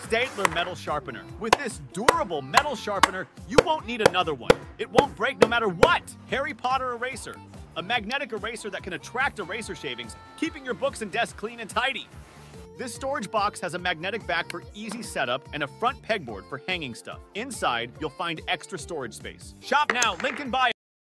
Staedtler metal sharpener. With this durable metal sharpener, you won't need another one. It won't break no matter what. Harry Potter eraser. A magnetic eraser that can attract eraser shavings, keeping your books and desk clean and tidy. This storage box has a magnetic back for easy setup and a front pegboard for hanging stuff. Inside, you'll find extra storage space. Shop now, link in bio.